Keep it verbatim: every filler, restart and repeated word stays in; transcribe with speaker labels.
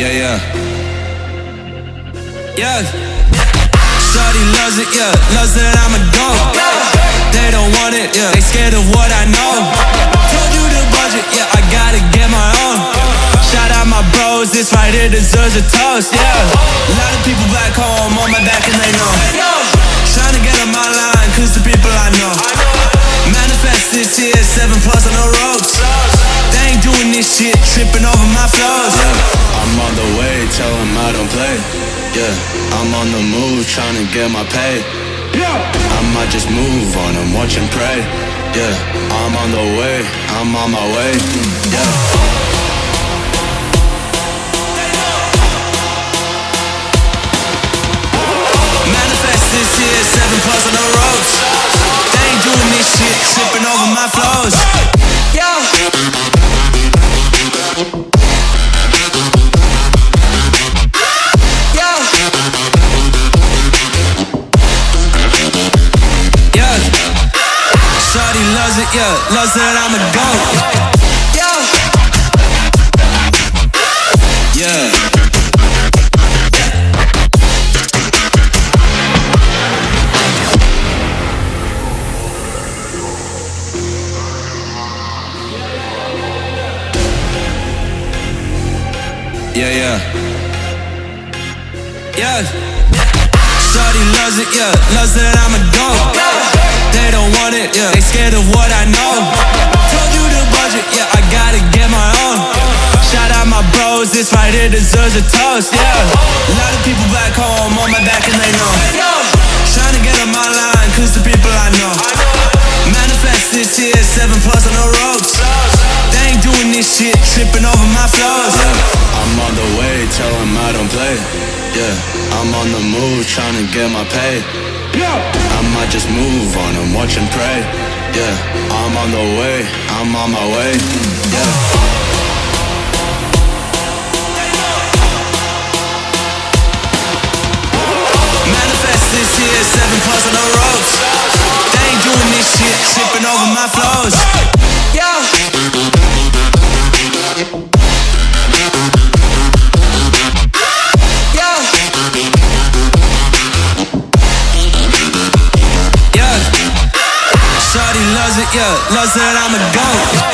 Speaker 1: Yeah, yeah. Yeah. Shawty loves it, yeah. Loves that I'm a dog. They don't want it, yeah. They scared of what I know. Told you the budget, yeah. I gotta get my own. Shout out my bros, this right here deserves a toast, yeah. A lot of people back home on my back and they know. Trying to get on my line, cause the people I know. Manifest this here, seven plus on the ropes. They ain't doing this shit, tripping over my flows, yeah. I'm on the way, tell them I don't play. Yeah, I'm on the move, trying to get my pay. I might just move on and watch and pray. Yeah, I'm on the way, I'm on my way. Yeah. Manifest this here, seven plus on the ropes. They ain't doing this shit, tripping over my flows. Yeah. Shawty loves it, yeah, loves that I'm a goat. Yeah. Yeah. Yeah, yeah. Yeah. Shawty loves it, yeah, loves that I'm a goat. They don't want it, yeah. They scared of what I know. Told you the budget, yeah. I gotta get my own. Shout out my bros, this right here deserves a toast, yeah. A lot of people back home on my back and they know. Trying to get on my line, cause the people I know. Manifest this here, seven plus on the ropes. They ain't doing this shit, tripping over my flows, yeah. I'm on the way, tell them I don't play. Yeah, I'm on the move, trying to get my pay. I might just move on and watch and pray. Yeah, I'm on the way, I'm on my way. Yeah. Manifest this here, seven plus on the ropes. They ain't doing this shit, tripping over my flows. Yeah. Shawty loves it, yeah, loves that I'm a goat.